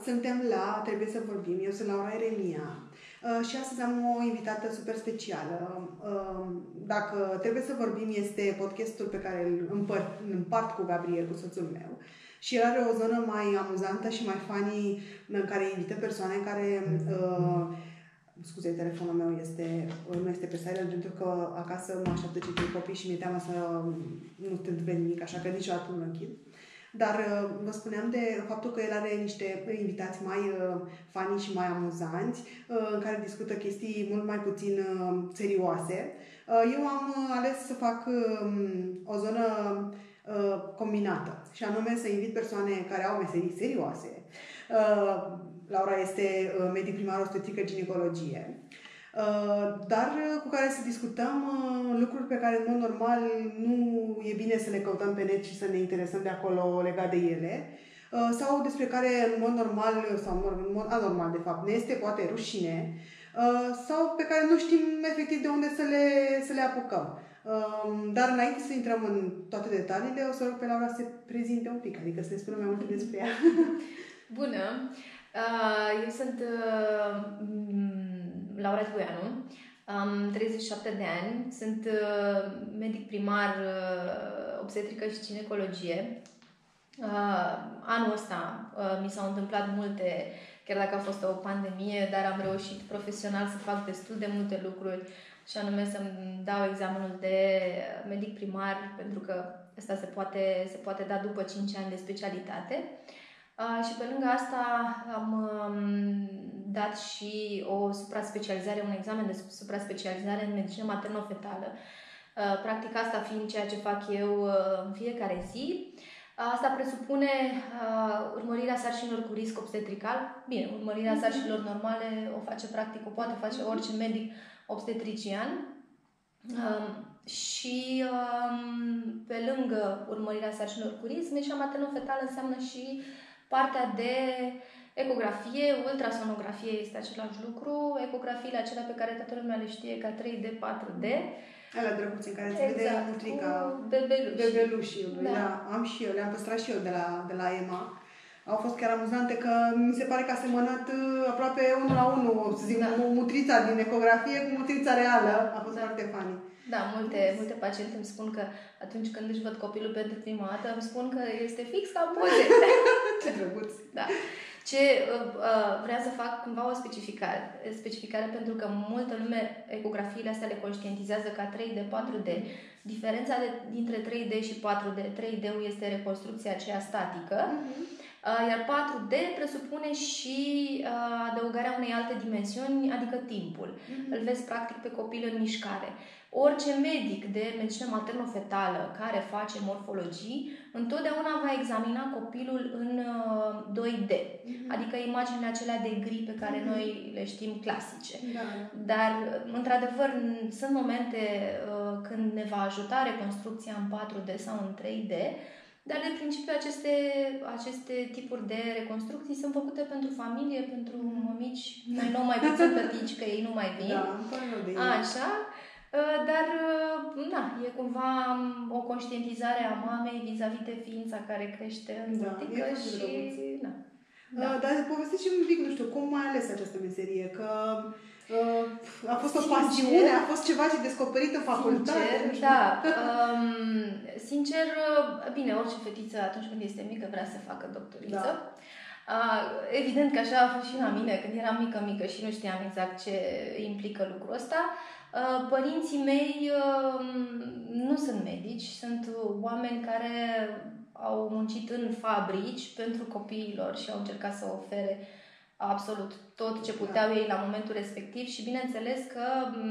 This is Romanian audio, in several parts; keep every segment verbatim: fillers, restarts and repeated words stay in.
Suntem la Trebuie să vorbim. Eu sunt Laura Eremia și astăzi am o invitată super specială. Dacă Trebuie să vorbim este podcastul pe care îl împart, împart cu Gabriel, cu soțul meu. Și el are o zonă mai amuzantă și mai funny în care invită persoane care... Uh, scuze, telefonul meu este, nu este pe silent pentru că acasă mă așteaptă cei trei copii și mi-e teamă să nu te întâmple nimic, așa că niciodată nu închid. Dar vă spuneam de faptul că el are niște invitați mai funny și mai amuzanți, în care discută chestii mult mai puțin serioase. Eu am ales să fac o zonă combinată, și anume să invit persoane care au meserii serioase. Laura este medic primar obstetrică ginecologie, dar cu care să discutăm lucruri pe care în mod normal nu e bine să le căutăm pe net și să ne interesăm de acolo legat de ele, sau despre care în mod normal sau în mod anormal de fapt ne este poate rușine, sau pe care nu știm efectiv de unde să le, să le apucăm. Dar înainte să intrăm în toate detaliile, o să rog pe Laura să se prezinte un pic, adică să ne spună mai multe despre ea. Bună! Eu sunt Laura Zbuianu, am treizeci și șapte de ani, sunt medic primar obstetrică și ginecologie. Anul ăsta mi s-au întâmplat multe, chiar dacă a fost o pandemie, dar am reușit profesional să fac destul de multe lucruri, și anume să-mi dau examenul de medic primar, pentru că asta se poate, se poate da după cinci ani de specialitate. Uh, și pe lângă asta am um, dat și o supra-specializare, un examen de supra-specializare în medicină maternă-fetală. Uh, practic asta fiind ceea ce fac eu uh, în fiecare zi. Uh, asta presupune uh, urmărirea sarcinilor cu risc obstetrical. Bine, urmărirea mm-hmm. sarcinilor normale o face practic, o poate face orice medic obstetrician. Uh, și um, pe lângă urmărirea sarcinilor cu risc, medicina maternă-fetală înseamnă și partea de ecografie, ultrasonografie este același lucru, ecografiile acelea pe care toată lumea le știe ca trei D, patru D. Alea drăguțe în care se vede exact, nutrica bebelușii. bebelușii. Da. Da, am și eu, le-am păstrat și eu de la, de la E M A. Au fost chiar amuzante că mi se pare că a semănat aproape unul la unul, să zic, da. Mutrița din ecografie cu mutrița reală. A fost da. foarte funny. Da, multe, multe paciente îmi spun că atunci când își văd copilul pentru prima dată, îmi spun că este fix ca poze. Ce drăguț! Da. Ce uh, uh, vreau să fac cumva o specificare, specificare pentru că multă lume ecografiile astea le conștientizează ca trei D, patru D. Diferența de, dintre trei D și patru D, trei D-ul este reconstrucția aceea statică, uh-huh. uh, iar patru D presupune și uh, adăugarea unei alte dimensiuni, adică timpul. Uh-huh. Îl vezi practic pe copil în mișcare. Orice medic de medicină maternă-fetală care face morfologii, întotdeauna va examina copilul în uh, doi D, mm-hmm. adică imaginile acelea de gri pe care mm-hmm. noi le știm clasice. Da. Dar, într-adevăr, sunt momente uh, când ne va ajuta reconstrucția în patru D sau în trei D, dar, de principiu, aceste, aceste tipuri de reconstrucții sunt făcute pentru familie, pentru mămici, mai nou mai puțin tătici, că ei nu mai vin. Da, așa. Dar, na, e cumva o conștientizare a mamei vis-a-vis de ființa care crește în burtică da, și... Na. Da. Dar povesteți-mi un pic, nu știu, cum ai ales această meserie? Că uh, a fost o sincer, pasiune, a fost ceva ce descoperit în facultate? Sincer, da. Um, sincer, bine, orice fetiță atunci când este mică vrea să facă doctoriță. Da. Uh, evident că așa a fost și la mine când eram mică, mică și nu știam exact ce implică lucrul ăsta. Părinții mei nu sunt medici, sunt oameni care au muncit în fabrici pentru copiilor și au încercat să ofere absolut tot ce puteau ei la momentul respectiv și bineînțeles că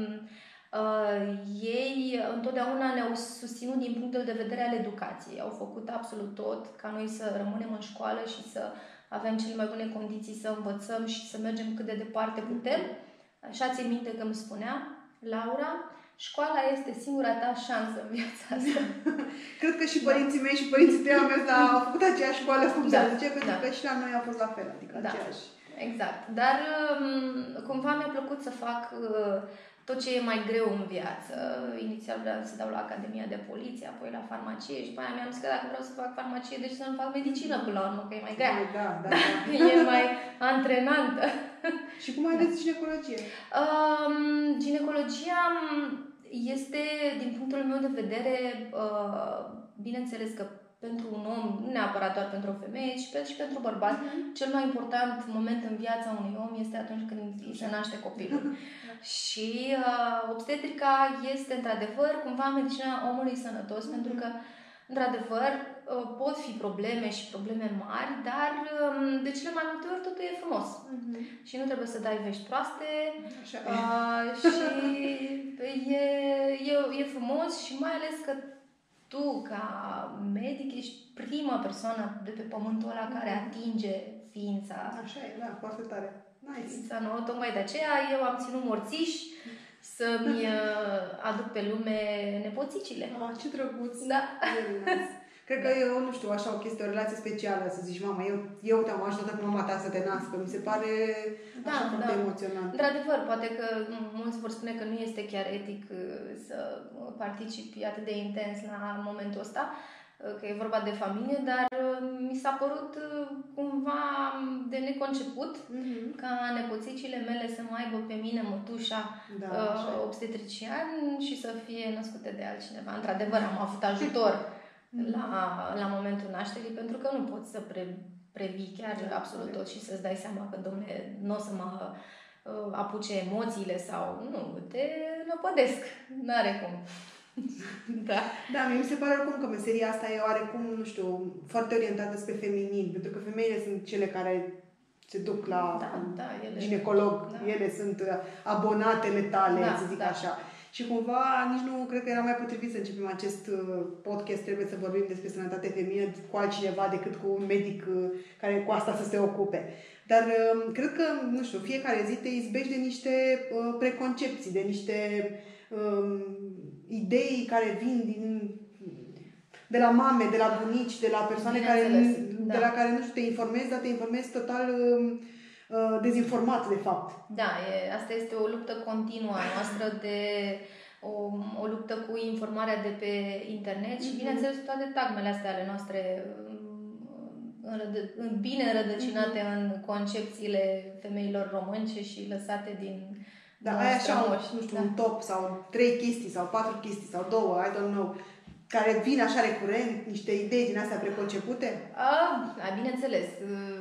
uh, ei întotdeauna ne-au susținut din punctul de vedere al educației. Au făcut absolut tot ca noi să rămânem în școală și să avem cele mai bune condiții să învățăm și să mergem cât de departe putem. Așa țin minte că îmi spunea Laura, școala este singura ta șansă în viața asta. Cred că și părinții mei și părinții tăi au mers la, au făcut aceeași școală, cum da, se zice, pentru da. că și la noi a fost la fel, adică da. aceeași. Exact. Dar cumva mi-a plăcut să fac tot ce e mai greu în viață. Inițial vreau să dau la Academia de Poliție, apoi la farmacie și după aia mi-am zis că dacă vreau să fac farmacie, deci să nu fac medicină până la urmă, că e mai grea. Da, da, da. E mai antrenantă. Și cum ai ales ginecologie? Um, ginecologia este, din punctul meu de vedere, uh, bineînțeles că pentru un om, nu neapărat doar pentru o femeie, ci și pentru bărbat, uh-huh. cel mai important moment în viața unui om este atunci când îi se naște copilul. Și uh, obstetrica este, într-adevăr, cumva medicina omului sănătos, uh-huh. pentru că, într-adevăr, uh, pot fi probleme și probleme mari, dar um, de cele mai multe ori totul e frumos. Uh-huh. Și nu trebuie să dai vești proaste. Așa uh, și e, e, e frumos și mai ales că tu, ca medic, ești prima persoană de pe pământul ăla care atinge ființa. Așa e, da, foarte tare. Nice. Ființa nouă, tocmai de aceea eu am ținut morțiși să-mi aduc pe lume nepoțicile. Ah, ce drăguț! Da. Cred că eu, nu știu, așa o chestie, o relație specială, să zici, mama, eu, eu te-am ajutat cu mama ta să te nască. Mi se pare da, așa foarte da. emoționant. Într-adevăr, poate că mulți vor spune că nu este chiar etic să participi atât de intens la momentul ăsta, că e vorba de familie, dar mi s-a părut cumva de neconceput mm-hmm. ca nepoțicile mele să mă aibă pe mine mătușa da, uh, obstetrician și să fie născute de altcineva. Într-adevăr, am avut ajutor la, la momentul nașterii, pentru că nu poți să pre, previi chiar absolut tot și să-ți dai seama că, dom'le, nu o să mă uh, apuce emoțiile sau nu, te năpădesc. N-are cum. Da. Da, mie mi se pare oricum că meseria asta e oarecum, nu știu, foarte orientată spre feminin, pentru că femeile sunt cele care se duc la da, da, ele, ginecolog, da. ele sunt abonatele tale, da, să zic da. așa. Și cumva nici nu cred că era mai potrivit să începem acest podcast, trebuie să vorbim despre sănătate feminină cu altcineva decât cu un medic care cu asta să se ocupe. Dar cred că, nu știu, fiecare zi te izbești de niște preconcepții, de niște um, idei care vin din, de la mame, de la bunici, de la persoane care, da. de la care, nu știu, te informezi, dar te informezi total uh, dezinformat, de fapt. Da, e, asta este o luptă continuă a noastră, de o, o luptă cu informarea de pe internet și, bineînțeles, toate tagmele astea ale noastre înrădă, bine înrădăcinate mm-hmm. în concepțiile femeilor românce și lăsate din Da, ai așa, nu știu, da. un top sau trei chestii sau patru chestii sau două, I don't know, care vin așa recurent, niște idei din astea preconcepute? Ah, bineînțeles.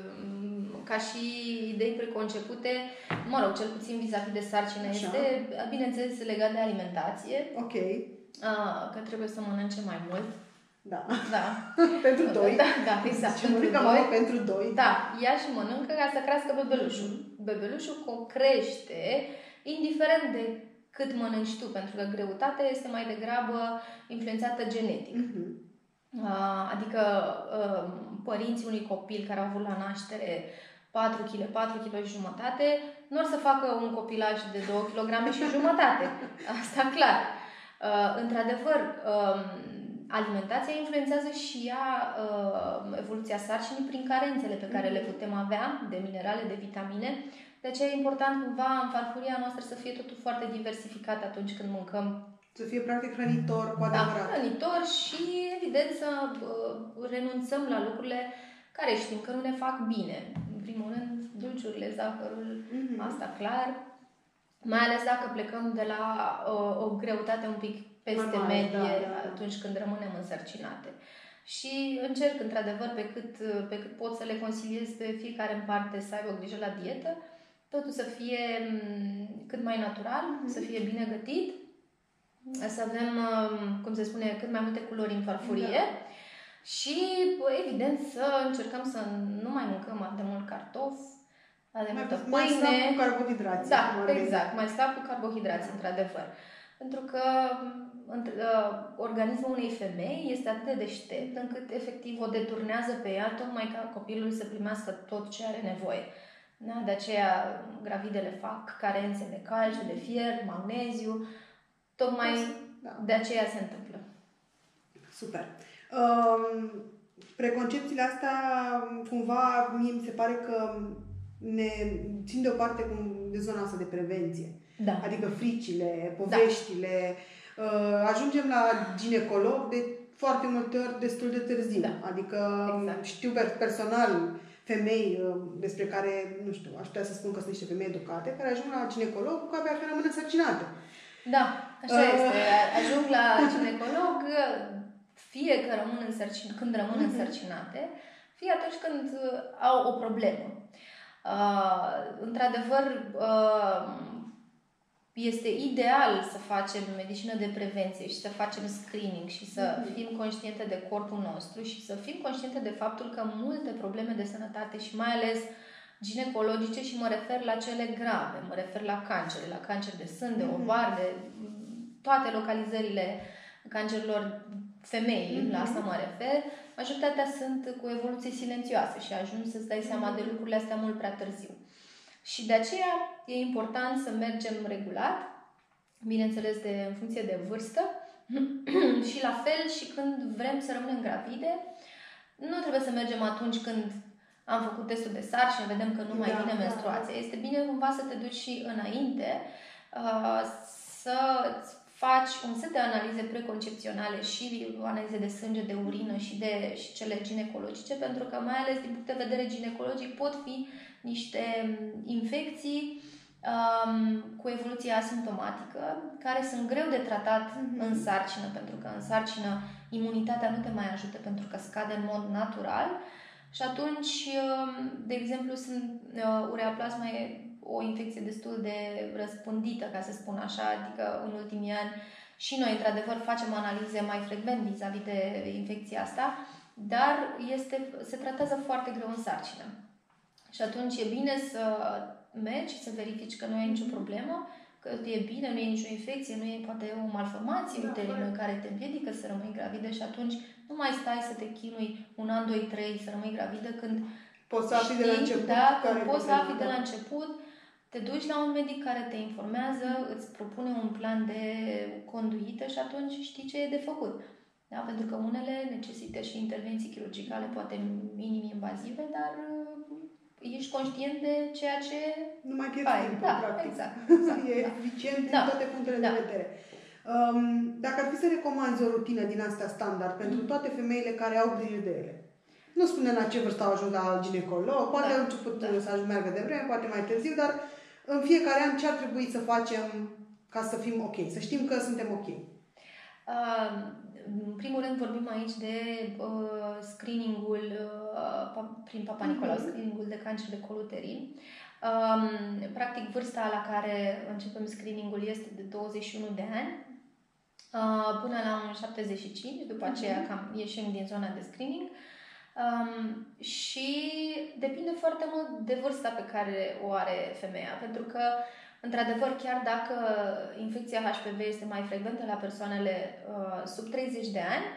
Ca și idei preconcepute, mă rog, cel puțin vis-a-vis de sarcină, așa. Este, bineînțeles, legat de alimentație. Ok. Ah, că trebuie să mănânce mai mult. Da. Da. pentru doi. Da, da, exact. Și pentru doi. pentru doi. Da, ia și mănâncă ca să crească bebelușul. Bebelușul crește indiferent de cât mănânci tu, pentru că greutatea este mai degrabă influențată genetic. Uh-huh. Adică părinții unui copil care au avut la naștere patru kilograme, patru kilograme și jumătate, nu or să facă un copilaj de două kilograme și jumătate. Asta clar. Într-adevăr, alimentația influențează și ea evoluția sarcinii prin carențele pe care le putem avea de minerale, de vitamine. De aceea e important cumva în farfuria noastră să fie totul foarte diversificat atunci când mâncăm. Să fie practic hrănitor cu adevărat. Da, hrănitor și evident să uh, renunțăm la lucrurile care știm că nu ne fac bine. În primul rând, dulciurile, zahărul, mm-hmm. asta clar. Mai ales dacă plecăm de la uh, o greutate un pic peste mare, medie da, da, da. atunci când rămânem însărcinate. Și încerc într-adevăr pe cât, pe cât pot să le consiliez pe fiecare în parte să aibă grijă la dietă, totul să fie cât mai natural, mm-hmm. să fie bine gătit, să avem, cum se spune, cât mai multe culori în farfurie da. Și, evident, să încercăm să nu mai mâncăm atât de mult cartof, atât de multă pâine. Mai slab cu carbohidrați. Da, exact, mai slab cu carbohidrați, într-adevăr. Pentru că organismul unei femei este atât de deștept încât efectiv o deturnează pe ea tocmai ca copilul să primească tot ce are nevoie. Da? De aceea gravidele fac carențe de calciu, de fier, magneziu, tocmai da. De aceea se întâmplă. Super. Um, preconcepțiile astea cumva mie mi se pare că ne țin deoparte de zona asta de prevenție. Da. Adică fricile, poveștile. Da. Ajungem la ginecolog de foarte multe ori destul de târziu. Da. Adică exact. Știu personal femei despre care, nu știu, aș putea să spun că sunt niște femei educate, care ajung la ginecolog cu abia că rămân însărcinate. Da, așa uh. este. Ajung la ginecolog fie că rămân însărcin, când rămân uh-huh. însărcinate, fie atunci când au o problemă. Uh, într-adevăr, uh, este ideal să facem medicină de prevenție și să facem screening și să uh-huh. fim conștiente de corpul nostru și să fim conștiente de faptul că multe probleme de sănătate și mai ales ginecologice, și mă refer la cele grave, mă refer la cancer, la cancer de sân, de ovar, de toate localizările cancerilor femeii, mm-hmm. la asta mă refer, majoritatea sunt cu evoluție silențioasă și ajungi să-ți dai seama de lucrurile astea mult prea târziu. Și de aceea e important să mergem regulat, bineînțeles de, în funcție de vârstă și la fel și când vrem să rămânem gravide, nu trebuie să mergem atunci când am făcut testul de sarcină, vedem că nu mai da, vine menstruația. Da. Este bine cumva să te duci și înainte, uh, să faci un set de analize preconcepționale și analize de sânge, de urină și de și cele ginecologice, pentru că mai ales din punct de vedere ginecologic pot fi niște infecții um, cu evoluție asimptomatică, care sunt greu de tratat mm-hmm. în sarcină, pentru că în sarcină imunitatea nu te mai ajută pentru că scade în mod natural. Și atunci, de exemplu, sunt, ureaplasma e o infecție destul de răspândită, ca să spun așa, adică în ultimii ani și noi, într-adevăr, facem analize mai frecvent vis-a-vis de infecția asta, dar este, se tratează foarte greu în sarcină. Și atunci e bine să mergi și să verifici că nu ai nicio problemă, că e bine, nu e nicio infecție, nu e poate o malformație da, uterină care te împiedică să rămâi gravidă și atunci nu mai stai să te chinui un an, doi, trei să rămâi gravidă când poți să afli de la început. Da, când poți să afli de la început, te duci la un medic care te informează, îți propune un plan de conduită și atunci știi ce e de făcut. Da? Pentru că unele necesită și intervenții chirurgicale, poate minim-invazive, dar ești conștient de ceea ce nu mai pierzi timpul, da, practic. Exact, exact, e da. eficient din da. toate punctele da. de vedere. Um, dacă ar fi să recomanzi o rutină din asta standard pentru mm. toate femeile care au grijă de ele, nu spune la ce vârstă au ajuns la ginecolog, poate da. au început da. să ajung meargă de vreme, poate mai târziu, dar în fiecare an ce ar trebui să facem ca să fim ok, să știm că suntem ok? Uh, în primul rând vorbim aici de uh, screeningul uh, prin Papa Nicolau, mm-hmm. screeningul de cancer de col uterin. Um, practic vârsta la care începem screeningul este de douăzeci și unu de ani uh, până la un șaptezeci și cinci, după mm-hmm. aceea cam ieșim din zona de screening. Um, și depinde foarte mult de vârsta pe care o are femeia, pentru că într-adevăr, chiar dacă infecția H P V este mai frecventă la persoanele uh, sub treizeci de ani,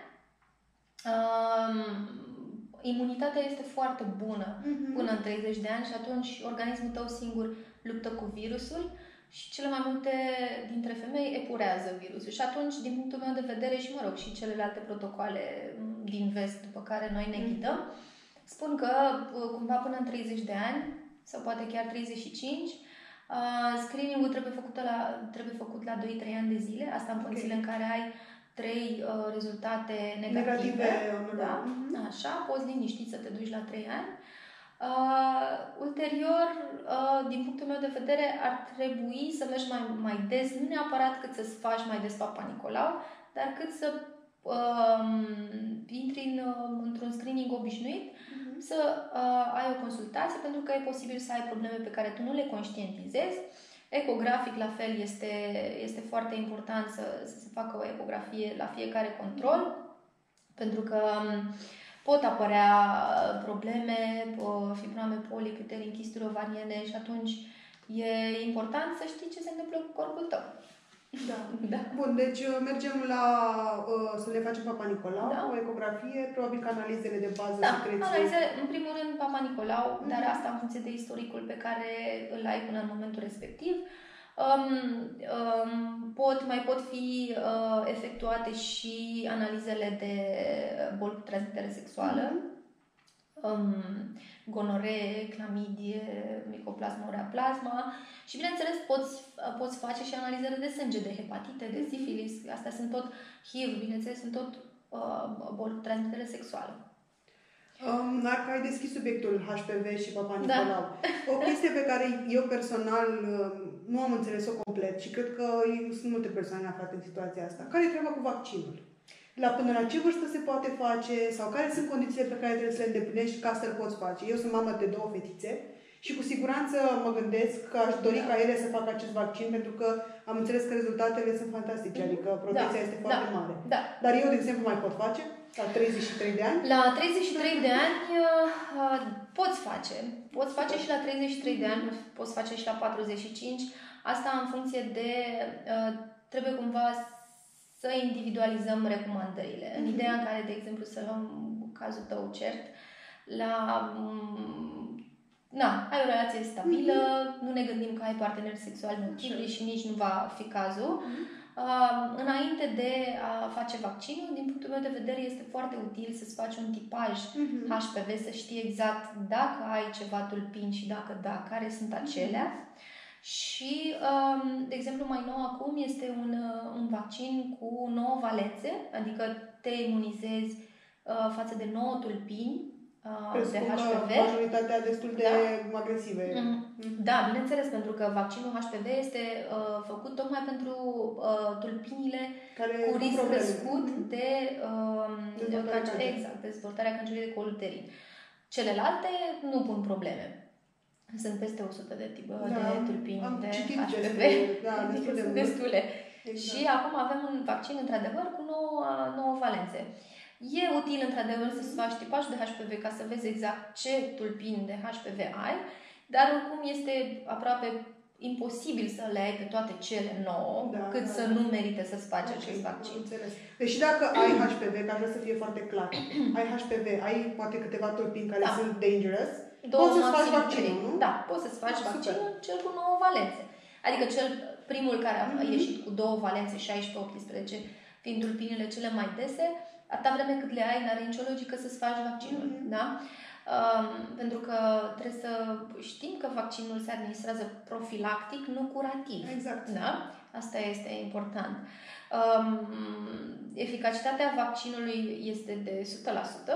uh, imunitatea este foarte bună uh-huh. până în treizeci de ani și atunci organismul tău singur luptă cu virusul și cele mai multe dintre femei epurează virusul. Și atunci, din punctul meu de vedere și, mă rog, și celelalte protocoale din vest după care noi ne ghidăm, uh-huh. spun că cumva până în treizeci de ani sau poate chiar treizeci și cinci, Uh, screening-ul trebuie făcut la, trebuie făcut la doi trei ani de zile, asta în condițiile okay. în care ai trei uh, rezultate negative. negative da? Mm-hmm. Așa, poți liniștit să te duci la trei ani. Uh, ulterior, uh, din punctul meu de vedere, ar trebui să mergi mai, mai des, nu neapărat cât să-ți faci mai des Papa Nicolau, dar cât să uh, intri în, uh, într-un screening obișnuit, să uh, ai o consultație, pentru că e posibil să ai probleme pe care tu nu le conștientizezi. Ecografic, la fel, este, este foarte important să, să se facă o ecografie la fiecare control, pentru că um, pot apărea probleme, fibrome, polipi, uterin, chisturi ovariene și atunci e important să știi ce se întâmplă cu corpul tău. Da. da. Bun, deci mergem la uh, să le facem Papa Nicolau, da. o ecografie, probabil că analizele de bază, da. secreție. Analizele, în primul rând Papa Nicolau, mm-hmm. dar asta în funcție de istoricul pe care îl ai până în momentul respectiv. Um, um, pot, mai pot fi uh, efectuate și analizele de boli cu transmitere sexuală. Mm-hmm. um, gonoree, clamidie, micoplasma, ureaplasma și, bineînțeles, poți, poți face și analizări de sânge, de hepatite, de sifilis, astea sunt tot H I V, bineînțeles, sunt tot uh, boli cu transmitere sexuală. Um, dacă ai deschis subiectul H P V și Papa Nicolau, da. O chestie pe care eu personal nu am înțeles-o complet și cred că sunt multe persoane aflate în situația asta. Care e treaba cu vaccinul? La până la ce vârstă se poate face sau care sunt condițiile pe care trebuie să le îndeplinești ca să-l poți face? Eu sunt mamă de două fetițe și cu siguranță mă gândesc că aș dori da. ca ele să facă acest vaccin pentru că am înțeles că rezultatele sunt fantastice, adică protecția da. este foarte da. mare. Da. Dar eu, de exemplu, mai pot face? La treizeci și trei de ani? La treizeci și trei de ani uh, poți face. Poți face și la treizeci și trei de ani, poți face și la patruzeci și cinci. Asta în funcție de... Uh, trebuie cumva să individualizăm recomandările. Mm-hmm. În ideea în care, de exemplu, să luăm cazul tău cert, la... Um, na, ai o relație stabilă, mm-hmm. nu ne gândim că ai parteneri sexuali multipli și nici nu va fi cazul. Mm-hmm. Uh, înainte de a face vaccinul, din punctul meu de vedere, este foarte util să-ți faci un tipaj uh-huh. H P V, să știi exact dacă ai ceva tulpini și dacă da, care sunt acelea. Uh-huh. Și, um, de exemplu, mai nou acum este un, un vaccin cu nouă valențe, adică te imunizezi uh, față de nouă tulpini uh, de H P V. Majoritatea destul de da. agresive. Mm-hmm. Da, bineînțeles, pentru că vaccinul H P V este uh, făcut tocmai pentru uh, tulpinile care cu risc crescut mm-hmm. de uh, dezvoltarea cancer, exact, dezvoltarea cancerului de col uterin. Celelalte nu pun probleme. Sunt peste o sută de tipuri da, de tulpini de H P V. Da, destul de destule. Exact. Și acum avem un vaccin, într-adevăr, cu nouă, nouă valențe. E util, într-adevăr, să-ți faci tipajul de H P V ca să vezi exact ce tulpini de H P V ai, dar oricum este aproape imposibil să le ai pe toate cele nouă, da, cât da, să da. nu merite să-ți faci okay, acest vaccin. Înțeles. Deci dacă ai H P V, ca vreau să fie foarte clar, ai H P V, ai poate câteva tulpini care da. sunt dangerous, Două poți să-ți faci vaccinul, nu? Da, poți să-ți faci ah, vaccinul, super. Cel cu nouă valențe. Adică cel primul care a mm-hmm. ieșit cu două valențe, șaisprezece optsprezece, fiind tulpinile cele mai dese, atâta vreme cât le ai, n-are nicio logică să-ți faci vaccinul. Mm-hmm. Da? Um, pentru că trebuie să știm că vaccinul se administrează profilactic, nu curativ. Exact. Da? Asta este important. Um, eficacitatea vaccinului este de o sută la sută.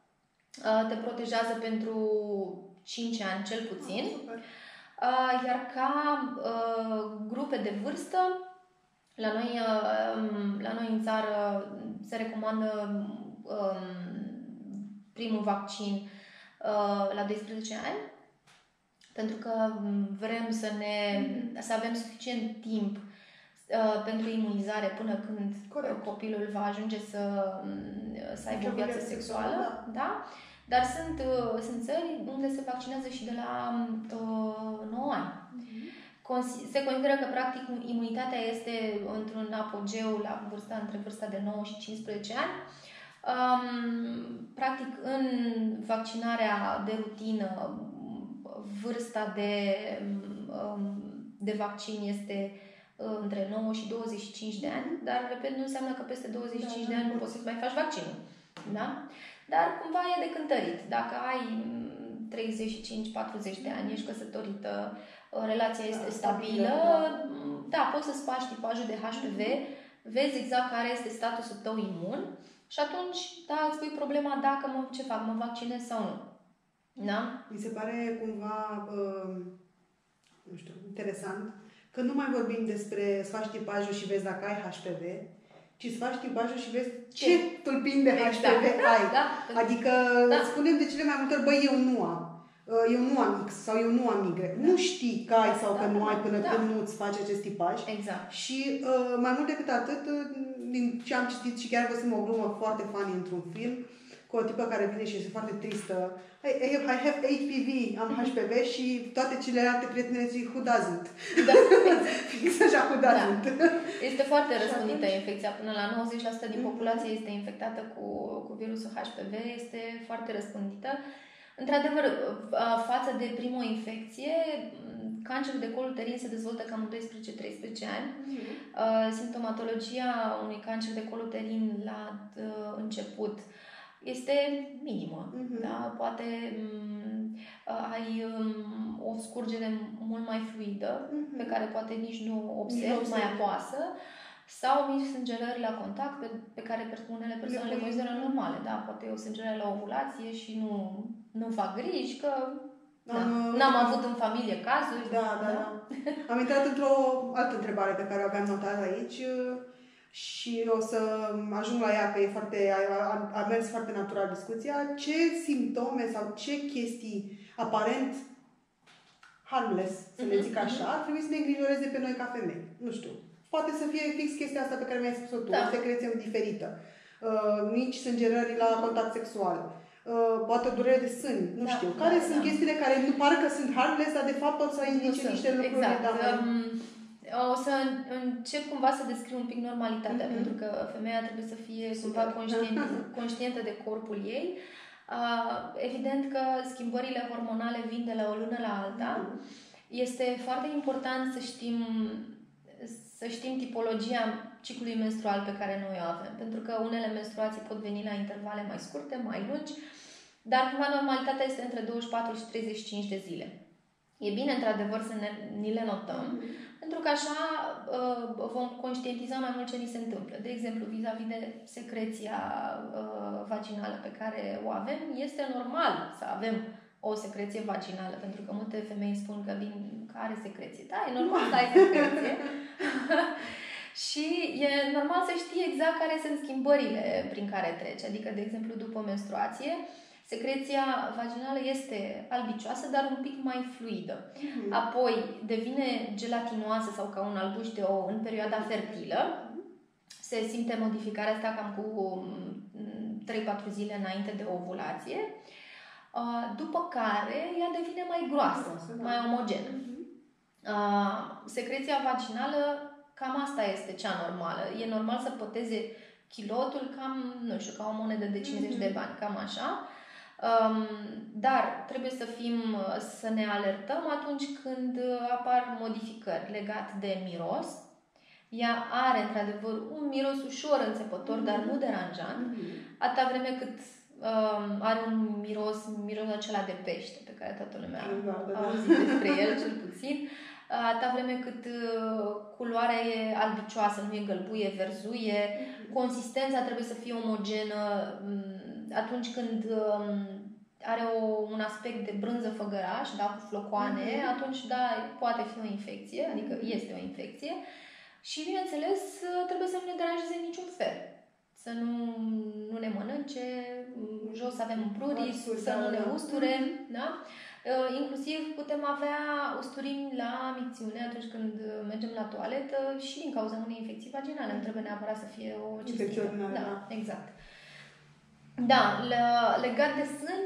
Uh, te protejează pentru cinci ani cel puțin. Oh, uh, iar ca uh, grupe de vârstă, la noi, uh, la noi în țară se recomandă um, primul vaccin uh, la doisprezece ani, pentru că vrem să, ne, să avem suficient timp uh, pentru imunizare până când Corect. copilul va ajunge să, să aibă o viață sexuală. Da. Da? Dar sunt, uh, sunt țări unde se vaccinează și de la uh, nouă ani. Mm-hmm. Se consideră că, practic, imunitatea este într-un apogeu la vârsta, între vârsta de nouă și cincisprezece ani. Um, practic, în vaccinarea de rutină, vârsta de, um, de vaccin este uh, între nouă și douăzeci și cinci de ani, dar, repet, nu înseamnă că peste douăzeci și cinci da, de ani nu poți să mai faci vaccinul. Da? Dar cumva e de cântărit. Dacă ai treizeci și cinci patruzeci de ani, ești căsătorită, relația este da, stabilă, da. da, poți să-ți faci tipajul de H P V, vezi exact care este statusul tău imun și atunci, da, îți pui problema dacă mă, ce fac, mă vaccinez sau nu. Da? Mi se pare cumva, uh, nu știu, interesant, că nu mai vorbim despre să faci tipajul și vezi dacă ai H P V, ci să faci tipajul și vezi ce, ce tulpini de H P V exact. ai. Da, da. Adică da. spunem de cele mai multe ori, băi, eu nu am. Eu nu am X sau eu nu am Y. Da. Nu știi că ai sau da, că nu ai până da. când nu-ți faci acest tipaj. Exact. Și uh, mai mult decât atât, din ce am citit și chiar văzusem o glumă foarte funny într-un film, cu o tipă care vine și este foarte tristă. I, I have H P V, am H P V și toate celelalte prietene zic, who doesn't? Da. Fix așa, who doesn't? Da. Este foarte răspândită infecția. Până la nouăzeci la sută din populație este infectată cu, cu virusul H P V. Este foarte răspândită. Într-adevăr, față de prima infecție, cancerul de col uterin se dezvoltă cam în doisprezece treisprezece ani. Mm-hmm. Simptomatologia unui cancer de col uterin la început este minimă. Uh-huh. Da? Poate um, ai um, o scurgere mult mai fluidă, uh-huh. pe care poate nici nu observi, mai apasă, sau mici sângerări la contact pe, pe care unele persoane le consideră normale. Da? Poate o sângerare la ovulație și nu, nu fac griji că da, am, n-am avut în familie cazuri. Da, da, da. da. Am intrat într-o altă întrebare pe care o aveam notat aici și o să ajung la ea, că e foarte, a, a mers foarte natural discuția. Ce simptome sau ce chestii aparent harmless, să le zic așa, ar trebui să ne îngrijoreze pe noi ca femei? Nu știu. Poate să fie fix chestia asta pe care mi-ai spus-o tu, da. O secreție diferită. Uh, mici sângerări la contact sexual. Uh, poate o durere de sân, nu da, știu. Care da, sunt da. chestiile care nu pară că sunt harmless, dar de fapt pot să indice niște lucruri. Exact. Da, um, o să încep cumva să descriu un pic normalitatea, mm-hmm. pentru că femeia trebuie să fie cumva conștientă, conștientă de corpul ei. Uh, evident că schimbările hormonale vin de la o lună la alta. Mm-hmm. Este foarte important să știm să știm tipologia ciclului menstrual pe care noi o avem. Pentru că unele menstruații pot veni la intervale mai scurte, mai lungi, dar cumva normalitatea este între douăzeci și patru și treizeci și cinci de zile. E bine, într-adevăr, să ne, ni le notăm, mm-hmm. pentru că așa uh, vom conștientiza mai mult ce ni se întâmplă. De exemplu, vis-a-vis de secreția uh, vaginală pe care o avem, este normal să avem o secreție vaginală, pentru că multe femei spun că vin, că are secreție. Da, e normal să ai secreție. Și e normal să știi exact care sunt schimbările prin care treci. Adică, de exemplu, după menstruație, secreția vaginală este albicioasă, dar un pic mai fluidă. Mm-hmm. Apoi devine gelatinoasă sau ca un albuș de ou în perioada fertilă. Se simte modificarea asta cam cu trei patru zile înainte de ovulație. După care ea devine mai groasă, mai omogenă. Uh, secreția vaginală, cam asta este cea normală. E normal să păteze chilotul cam, nu știu, ca o monedă de cincizeci de bani, cam așa. Um, dar trebuie să fim, să ne alertăm atunci când apar modificări legate de miros. Ea are, într-adevăr, un miros ușor înțepător, dar nu deranjant, atâta vreme cât Um, are un miros, mirosul acela de pește, pe care toată lumea da, da, da. a auzit despre el, cel puțin. Atâta vreme cât uh, culoarea e albicioasă, nu e gălbuie, verzuie, mm-hmm. consistența trebuie să fie omogenă. Atunci când um, are o, un aspect de brânză făgăraș, da, cu flocoane, mm-hmm. atunci, da, poate fi o infecție, adică este o infecție. Și, bineînțeles, trebuie să nu ne deranjeze în niciun fel. Să nu, nu ne mănânce, jos avem umbruri, să nu ne usture, da? Inclusiv putem avea usturimi la micțiune atunci când mergem la toaletă și din cauza unei infecții vaginale. Nu trebuie neapărat să fie o cistită. Da, exact. Da, legat de sâni,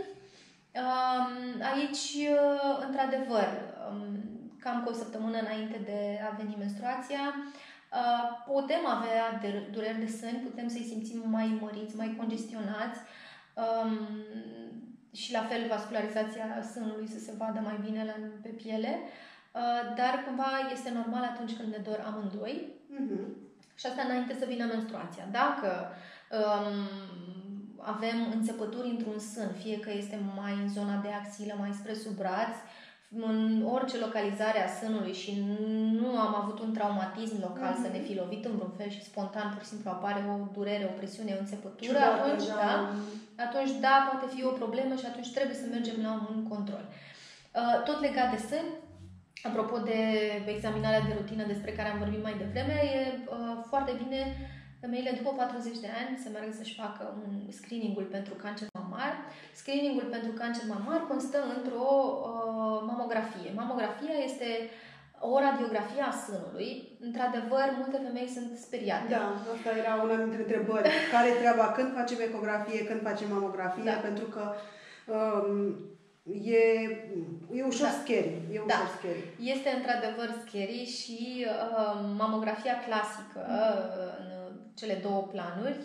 aici, într-adevăr, cam cu o săptămână înainte de a veni menstruația, putem avea dureri de sâni, putem să-i simțim mai măriți, mai congestionați um, și la fel vascularizația sânului să se vadă mai bine la, pe piele, uh, dar cumva este normal atunci când ne dor amândoi. Mm-hmm. Și asta înainte să vină menstruația. Dacă um, avem înțepături într-un sân, fie că este mai în zona de axilă, mai spre sub braț, în orice localizare a sânului și nu am avut un traumatism local mm-hmm. să ne fi lovit în vreun fel și spontan pur și simplu apare o durere, o presiune, o înțepătură, Ciudată, atunci, da. Da, atunci da, poate fi o problemă și atunci trebuie să mergem la un control. Tot legat de sân, apropo de examinarea de rutină despre care am vorbit mai devreme, e foarte bine femeile după patruzeci de ani să meargă să-și facă un screening-ul pentru cancer mamar. Screening-ul pentru cancer mamar constă într-o uh, mamografie. Mamografia este o radiografie a sânului. Într-adevăr, multe femei sunt speriate. Da, asta era una dintre întrebări. Care e treaba? Când facem ecografie? Când facem mamografie? Da. Pentru că um, e, e ușor da. scary. E ușor da. scary. Este într-adevăr scary și uh, mamografia clasică uh, în cele două planuri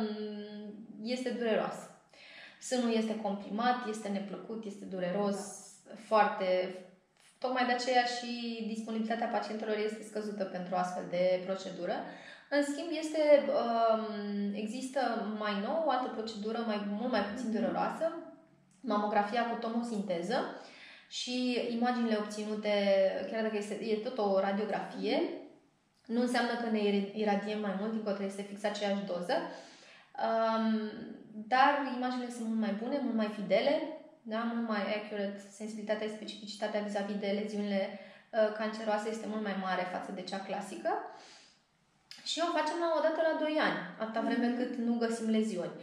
este dureroasă. Sânul este comprimat, este neplăcut, este dureros, da. foarte... Tocmai de aceea și disponibilitatea pacientelor este scăzută pentru astfel de procedură. În schimb, este, există mai nou o altă procedură mai, mult mai puțin dureroasă, mamografia cu tomosinteză și imaginile obținute, chiar dacă este, e tot o radiografie, nu înseamnă că ne iradiem mai mult, din contră este fix aceeași doză, dar imaginile sunt mult mai bune, mult mai fidele, da? Mult mai accurate, sensibilitatea și specificitatea vis-a-vis de leziunile canceroase este mult mai mare față de cea clasică. Și o facem la o dată la doi ani, atâta vreme cât nu găsim leziuni.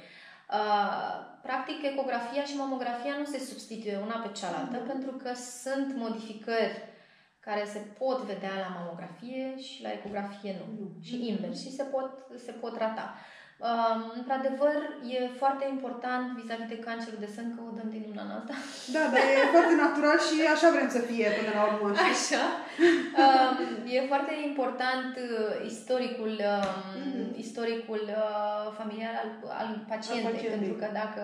Practic, ecografia și mamografia nu se substituie una pe cealaltă, mm-hmm. pentru că sunt modificări care se pot vedea la mamografie și la ecografie nu. Mm-hmm. Și invers. Și se pot, se pot rata. Um, într-adevăr, e foarte important vis-a-vis de cancerul de sân, că o dăm din una în alta. Da, dar e foarte natural și așa vrem să fie până la urmă. Așa. Um, e foarte important uh, istoricul, um, mm-hmm. istoricul uh, familial al, al pacientei, al pentru că dacă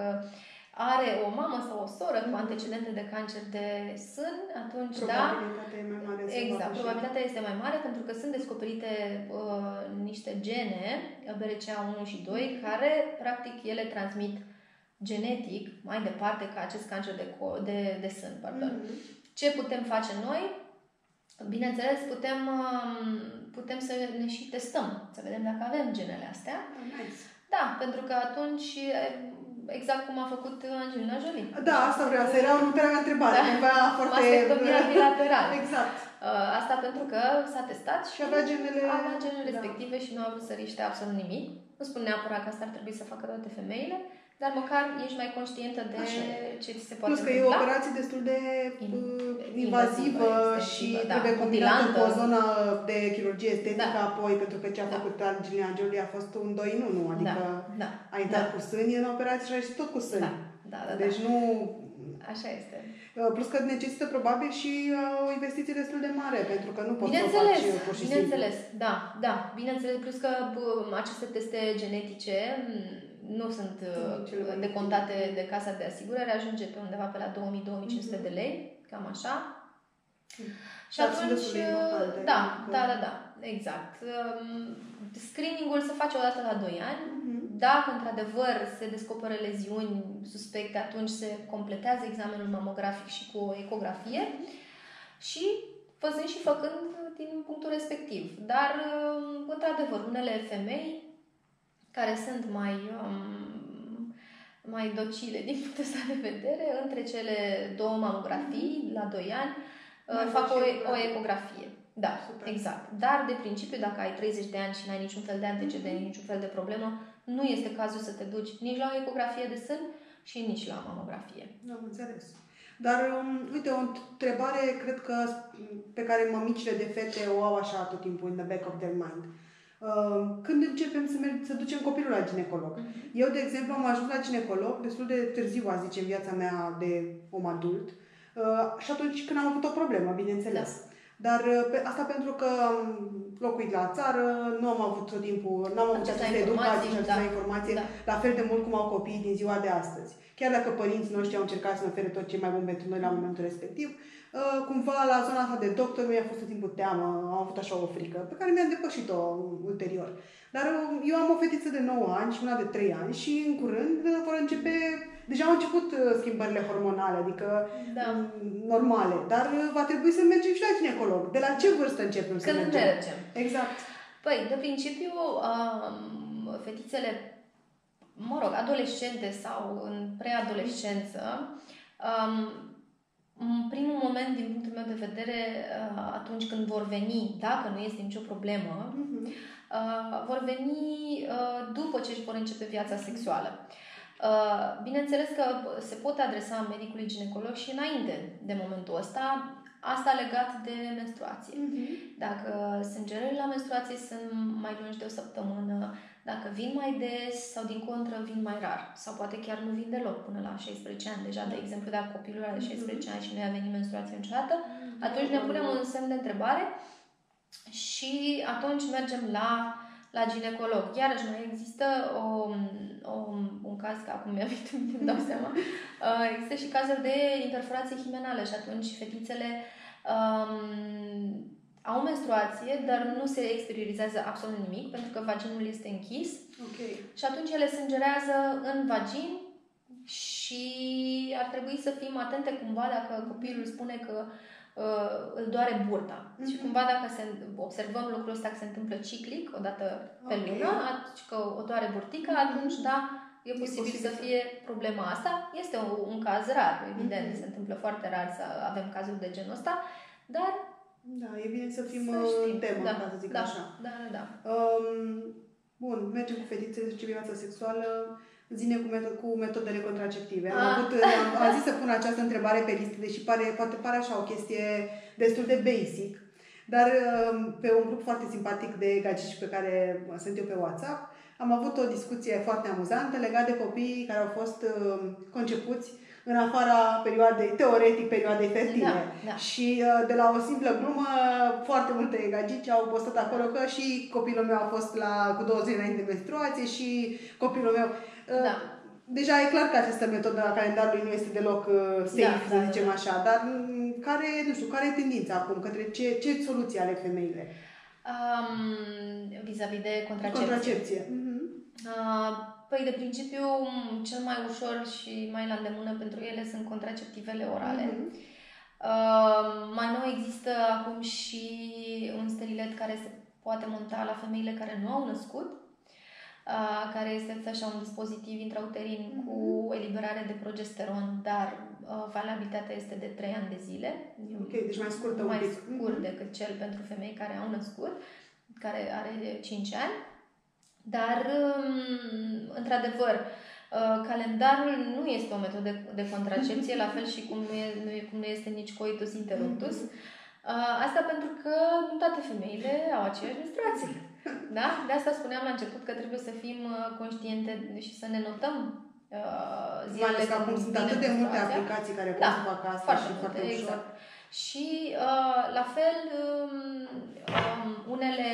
are o mamă sau o soră cu antecedente de cancer de sân, atunci probabilitatea da, e mai mare. Exact, probabilitatea este mai mare pentru că sunt descoperite uh, niște gene, B R C A unu și doi, care practic ele transmit genetic mai departe ca acest cancer de, de, de sân. Pardon. Mm-hmm. Ce putem face noi? Bineînțeles, putem, uh, putem să ne și testăm, să vedem dacă avem genele astea. Oh, nice. Da, pentru că atunci exact cum a făcut Angelina Jolie. Da, asta vreau să era următoarea mea întrebare. Da. Foarte... Mastectomia bilaterală. Exact. Asta pentru că s-a testat și, și avea genele, avea genele da. respective și nu a vrut să riște absolut nimic. Nu spun neapărat că asta ar trebui să facă toate femeile, dar măcar ești mai conștientă de Așa. ce ți se poate Plus că întâmpla. e o operație destul de invazivă, invazivă și da, trebuie combinată cu o zonă de chirurgie estetică da. apoi, pentru că ce a făcut da. Angelina Jolie a fost un doi în unu, adică da. Da. a intrat da. cu sâni în operație și a ieșit tot cu sâni. Da. Da, da, deci da. nu... Așa este. Plus că necesită probabil și uh, o investiție destul de mare, pentru că nu poți să o faci pur și simplu. Bineînțeles, da, da, bineînțeles, plus că uh, aceste teste genetice nu sunt uh, decontate de casa de asigurare, ajunge pe undeva pe la două mii - două mii cinci sute mm-hmm. de lei, cam așa. Mm. Și Dar atunci, da, da, da, da, exact. Um, screening-ul se face o dată la doi ani. Mm-hmm. Dacă, într-adevăr, se descoperă leziuni suspecte, atunci se completează examenul mamografic și cu o ecografie și văzând și făcând din punctul respectiv. Dar, într-adevăr, unele femei care sunt mai, um, mai docile din punctul ăsta de vedere, între cele două mamografii, la doi ani, mai fac o, o ecografie. Da, super. Exact. Dar, de principiu, dacă ai treizeci de ani și n-ai niciun fel de antecedent, niciun fel de problemă, nu este cazul să te duci nici la o ecografie de sân și nici la mamografie. Am înțeles. Dar, um, uite, o întrebare, cred că, pe care mămicile de fete o au așa tot timpul, in the back of their mind. Uh, când începem să, merg, să ducem copilul la ginecolog? Uh-huh. Eu, de exemplu, am ajuns la ginecolog destul de târziu, a zice, în viața mea de om adult. Uh, și atunci când am avut o problemă, bineînțeles. Da. Dar pe, asta pentru că am locuit la țară, nu am avut tot timpul, n-am avut această educație și această da. informație, da. la fel de mult cum au copiii din ziua de astăzi. Chiar dacă părinții noștri au încercat să ne ofere tot ce e mai bun pentru noi la momentul respectiv, cumva la zona asta de doctor mi-a fost tot timpul teamă, am avut așa o frică, pe care mi-am depășit-o ulterior. Dar eu am o fetiță de nouă ani și una de trei ani și în curând vor începe, deja au început schimbările hormonale, adică da. normale, dar va trebui să mergem și la ginecolog. De la ce vârstă începem să Când mergem? Când mergem? Exact. Păi, de principiu, fetițele, mă rog, adolescente sau în preadolescență, în primul moment, din punctul meu de vedere, atunci când vor veni, dacă nu este nicio problemă, mm-hmm. vor veni după ce își vor începe viața sexuală. Bineînțeles că se pot adresa medicului ginecolog și înainte de momentul ăsta, asta legat de menstruație. Mm-hmm. Dacă sângerările la menstruație sunt mai lungi de o săptămână, dacă vin mai des sau din contră vin mai rar sau poate chiar nu vin deloc până la șaisprezece ani. Deja, de exemplu, dacă copilul are șaisprezece ani și nu i-a venit menstruația niciodată, atunci ne punem un semn de întrebare și atunci mergem la, la ginecolog. Iarăși mai există o, o, un caz, că acum mi-am venit, îmi dau seama, există și cazuri de interferație himenală și atunci fetițele um, au menstruație, dar nu se exteriorizează absolut nimic, pentru că vaginul este închis. Okay. Și atunci ele sângerează în vagin și ar trebui să fim atente cumva dacă copilul spune că uh, îl doare burta. Mm-hmm. Și cumva dacă se, observăm lucrul ăsta că se întâmplă ciclic, o dată pe okay. lună, atunci că o doare burtică, atunci da, e posibil, e posibil să fie problema asta. Este un, un caz rar, evident, mm-hmm. se întâmplă foarte rar să avem cazuri de genul ăsta, dar da, e bine să fim să în temă, da, ca să zic da, așa. Da, da, da. Um, bun, mergem cu fetițele și viața sexuală. Zine cu, meto- cu metodele contraceptive. Am, avut, am, am zis să pun această întrebare pe listă, deși pare, poate pare așa o chestie destul de basic, dar pe un grup foarte simpatic de gagici pe care sunt eu pe WhatsApp, am avut o discuție foarte amuzantă legată de copiii care au fost concepuți în afara perioadei, teoretic, perioadei fertile. Da, da. Și de la o simplă glumă, foarte multe gagici au postat acolo că și copilul meu a fost la, cu două zile înainte de menstruație și copilul meu... Da. Deja e clar că această metodă a calendarului nu este deloc safe, da, să da, zicem da. așa, dar care, nu știu, care e tendința acum? Către ce, ce soluții ale femeile? Um, vis-a-vis de contracepție. Contracepție. Mm-hmm. Uh, păi, de principiu, cel mai ușor și mai la îndemână pentru ele sunt contraceptivele orale. Mm-hmm. Uh, mai nou există acum și un sterilet care se poate monta la femeile care nu au născut, uh, care este așa un dispozitiv intrauterin mm-hmm. cu eliberare de progesteron, dar uh, valabilitatea este de trei ani de zile. Ok, deci mai scurtă mai un pic. scurt Mm-hmm. decât cel pentru femei care au născut, care are cinci ani. Dar, într-adevăr, calendarul nu este o metodă de contracepție, la fel și cum nu, e, nu, e, cum nu este nici coitus interruptus. Asta pentru că nu toate femeile au aceeași menstruație. Da? De asta spuneam la început că trebuie să fim conștiente și să ne notăm zilele când acum sunt atât de multe aplicații care pot da, să facă asta foarte și foarte multe, ușor. Exact. Și, la fel, unele...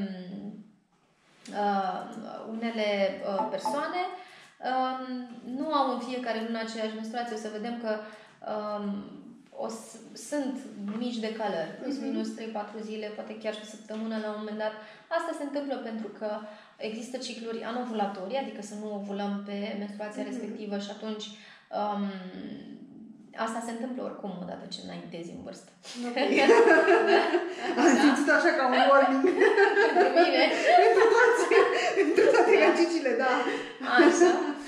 Uh, unele uh, persoane um, nu au în fiecare lună aceeași menstruație. O să vedem că um, o s- sunt mici decalări, plus mm-hmm. minus trei patru zile, poate chiar și o săptămână la un moment dat. Asta se întâmplă pentru că există cicluri anovulatorii, adică să nu ovulăm pe menstruația mm-hmm. respectivă și atunci um, asta se întâmplă oricum odată ce înaintezi în vârstă. Okay. Am simțit așa ca un warning. Pentru mine. pentru toate, pentru toate gagicile, da. Așa.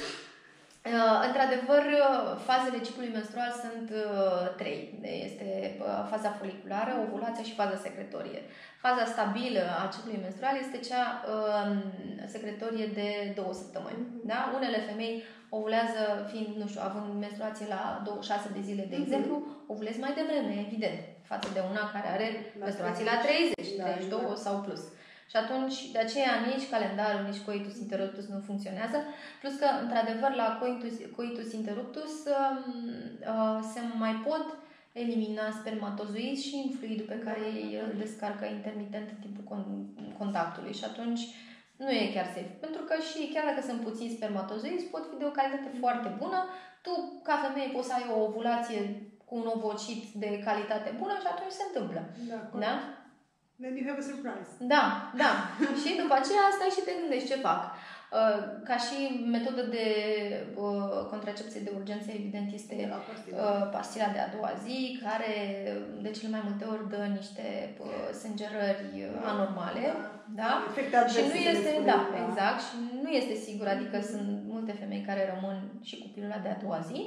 Uh, într-adevăr, fazele ciclului menstrual sunt uh, trei. Este uh, faza foliculară, ovulația și faza secretorie. Faza stabilă a ciclului menstrual este cea uh, secretorie de două săptămâni. Mm-hmm. Da? Unele femei ovulează, fiind, nu știu, având menstruație la șase de zile, de mm-hmm. exemplu, ovulez mai devreme, evident, față de una care are menstruație la treizeci, da, treizeci și doi exact. Sau plus. Și atunci, de aceea, nici calendarul, nici coitus interruptus nu funcționează. Plus că, într-adevăr, la coitus, coitus interruptus um, uh, se mai pot elimina spermatozoizi și în fluidul pe care îl descarcă intermitent în timpul contactului. Și atunci nu e chiar safe. Pentru că și chiar dacă sunt puțini spermatozoizi, pot fi de o calitate foarte bună. Tu, ca femeie, poți să ai o ovulație cu un ovocit de calitate bună și atunci se întâmplă. Da? Da? Then you have a surprise. Da, da. Și după aceea stai și te gândești ce fac. Uh, ca și metodă de uh, contracepție de urgență, evident, este uh, pastila de a doua zi, care de cele mai multe ori dă niște uh, sângerări uh, anormale. Da? Da? Și nu este, da, exact, și nu este sigur, adică mm-hmm. sunt multe femei care rămân și cu pilula de a doua zi.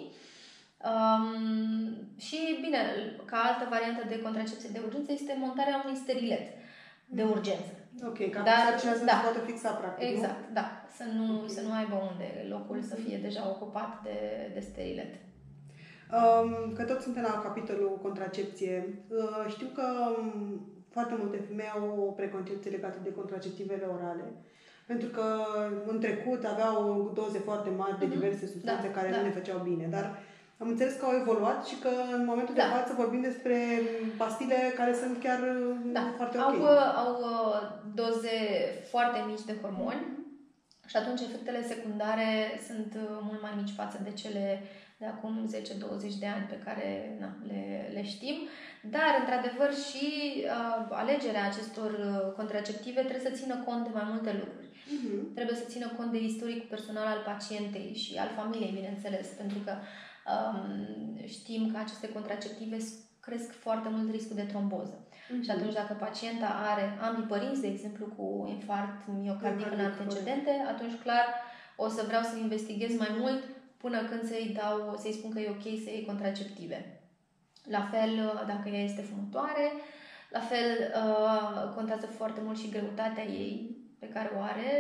Um, și bine, ca altă variantă de contracepție de urgență este montarea unui sterilet de urgență. Ok, ca sarcina să da, se poată fixa practic. Exact, nu? da. Să nu, okay. să nu aibă unde locul să fie deja ocupat de, de sterilet. Um, că tot suntem la capitolul contracepție. Uh, știu că um, foarte multe femei au o preconcepție legată de contraceptivele orale. Pentru că în trecut aveau doze foarte mari de diverse substanțe da, care da. nu ne făceau bine. Dar am înțeles că au evoluat și că în momentul da. de față vorbim despre pastile care sunt chiar da. foarte ok. Au, au doze foarte mici de hormoni Și atunci efectele secundare sunt mult mai mici față de cele de acum zece douăzeci de ani pe care na, le, le știm. Dar, într-adevăr, și uh, alegerea acestor uh, contraceptive trebuie să țină cont de mai multe lucruri. Uh-huh. Trebuie să țină cont de istoricul personal al pacientei și al familiei, bineînțeles, pentru că um, știm că aceste contraceptive cresc foarte mult riscul de tromboză. Uh-huh. Și atunci, dacă pacienta are ambii părinți, de exemplu, cu infarct miocardic în antecedente, atunci, clar, o să vreau să investighez mai mult până când să-i dau, să-i spun că e ok să iei contraceptive. La fel, dacă ea este fumătoare, la fel contează foarte mult și greutatea ei pe care o are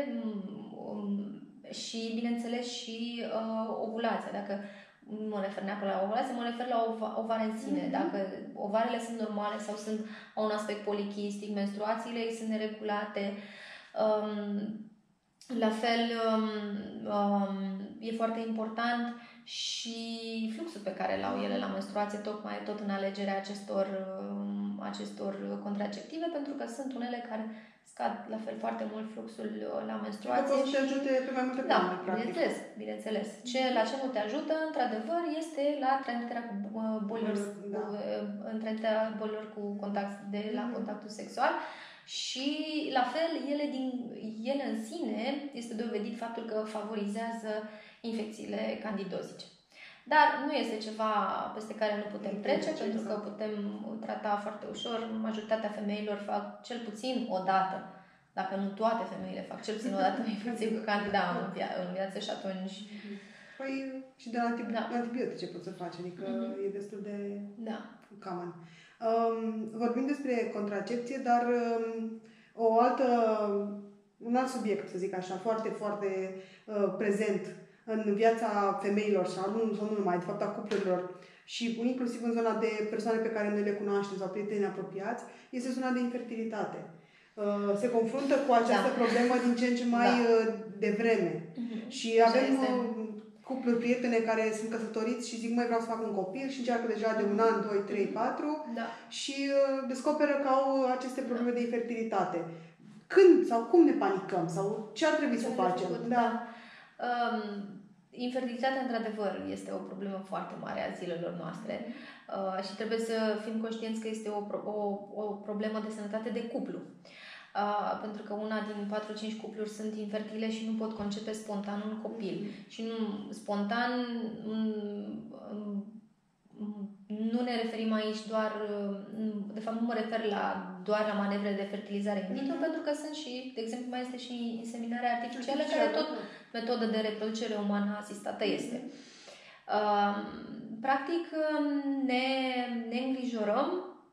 și, bineînțeles, și ovulația. Dacă nu mă refer neapărat la ovulație, mă refer la ovare în sine. Mm-hmm. Dacă ovarele sunt normale sau sunt au un aspect polichistic, menstruațiile ei sunt neregulate. La fel, e foarte important și fluxul pe care l-au ele la menstruație, tocmai tot în alegerea acestor, acestor contraceptive, pentru că sunt unele care scad la fel foarte mult fluxul la menstruație. Poate să te ajute pe mai multe planuri, da, practic. bineînțeles, bineînțeles. Ce, la ce nu te ajută, într-adevăr, este la transmiterea bolilor, da. în transmiterea bolilor cu contact de la mm-hmm. contactul sexual. Și, la fel, ele, din, ele în sine este dovedit faptul că favorizează infecțiile candidozice. Dar nu este ceva peste care nu putem trece, ce pentru că putem trata foarte ușor. Majoritatea femeilor fac cel puțin o dată, dacă nu toate femeile fac cel puțin o dată infecție cu candida în, via- în viață și atunci... Păi și de antibiotice, da. antibiotice poți să faci, adică mm-hmm. e destul de da. common. Um, vorbim despre contracepție, dar um, o altă, un alt subiect, să zic așa, foarte, foarte uh, prezent în viața femeilor sau nu, sau nu numai, de fapt a cuplurilor și inclusiv în zona de persoane pe care noi le cunoaștem sau prieteni apropiați, este zona de infertilitate. Uh, se confruntă cu această da. problemă din ce în ce mai da. uh, devreme. Uh-huh. Și Așa avem uh, cupluri, prietene care sunt căsătoriți și zic, măi, vreau să fac un copil și încearcă deja de un an, doi, trei, patru da. și uh, descoperă că au aceste probleme da. de infertilitate. Când sau cum ne panicăm? Sau ce ar trebui ce să facem? Făcut, da. Da. Um, infertilitatea, într-adevăr, este o problemă foarte mare a zilelor noastre uh, și trebuie să fim conștienți că este o, o, o problemă de sănătate de cuplu. Uh, pentru că una din patru-cinci cupluri sunt infertile și nu pot concepe spontan un copil. Mm-hmm. Și nu spontan um, nu ne referim aici doar, de fapt nu mă refer la, doar la manevre de fertilizare in vitro, mm-hmm. pentru că sunt și, de exemplu, mai este și inseminarea artificială, Artificial, care tot metodă de reproducere umană asistată este. Uh, practic ne, ne îngrijorăm,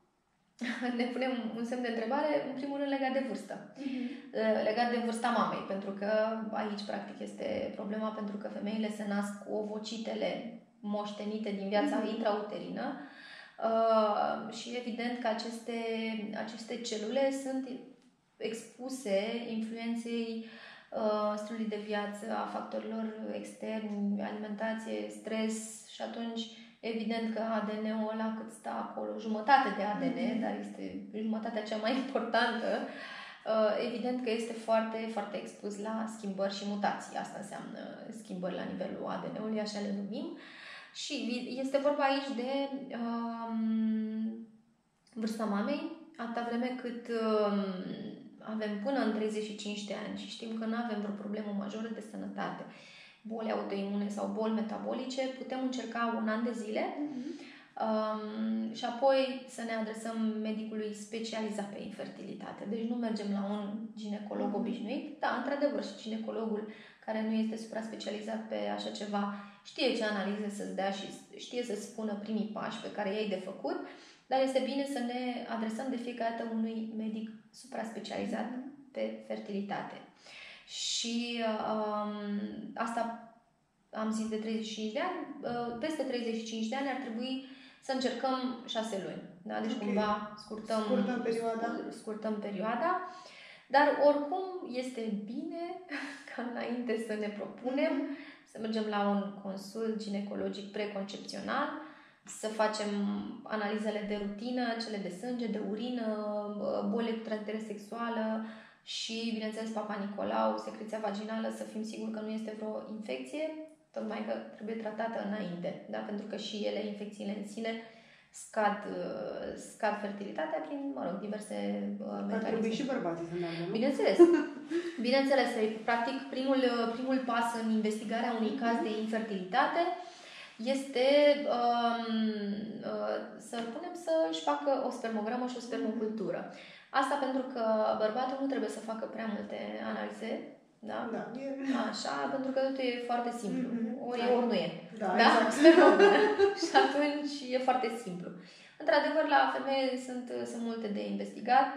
ne punem un semn de întrebare, în primul rând legat de vârstă. Mm-hmm. Legat de vârsta mamei, pentru că aici practic este problema, pentru că femeile se nasc cu ovocitele moștenite din viața mm-hmm. intrauterină uh, și evident că aceste, aceste celule sunt expuse influenței uh, stilului de viață, a factorilor externi, alimentație, stres și atunci evident că A D N-ul ăla cât stă acolo, jumătate de A D N, mm-hmm. dar este jumătatea cea mai importantă, uh, evident că este foarte, foarte expus la schimbări și mutații. Asta înseamnă schimbări la nivelul A D N-ului, așa le numim. Și este vorba aici de um, vârsta mamei, atâta vreme cât um, avem până în treizeci și cinci de ani și știm că nu avem vreo problemă majoră de sănătate, boli autoimune sau boli metabolice, putem încerca un an de zile mm-hmm. um, și apoi să ne adresăm medicului specializat pe infertilitate. Deci nu mergem la un ginecolog mm-hmm. obișnuit. Da, într-adevăr, și ginecologul care nu este supra-specializat pe așa ceva știe ce analize să-ți dea și știe să-ți spună primii pași pe care i-ai de făcut, dar este bine să ne adresăm de fiecare dată unui medic supra-specializat pe fertilitate. Și um, asta am zis de treizeci și cinci de ani, uh, peste treizeci și cinci de ani ar trebui să încercăm șase luni. Da? Deci okay. cumva scurtăm, scurtăm perioada. scurtăm perioada. Dar oricum este bine ca înainte să ne propunem mm-hmm. să mergem la un consult ginecologic preconcepțional, să facem analizele de rutină, cele de sânge, de urină, bolile cu transmitere sexuală și, bineînțeles, Papa Nicolau, secreția vaginală, să fim siguri că nu este vreo infecție, tocmai că trebuie tratată înainte, da? Pentru că și ele, infecțiile în sine, scad, scad fertilitatea prin, mă rog, diverse mecanisme. Ar trebui și bărbații să meargă, nu? Bineînțeles. Bineînțeles, practic, primul, primul pas în investigarea unui caz de infertilitate este um, uh, să punem să-și facă o spermogramă și o spermocultură. Asta pentru că bărbatul nu trebuie să facă prea multe analize, da? Da. Așa, pentru că totul e foarte simplu. Mm-hmm. Ori da. e, ori nu e. Da, da? exact. Și atunci e foarte simplu. Într-adevăr, la femeie sunt, sunt multe de investigat.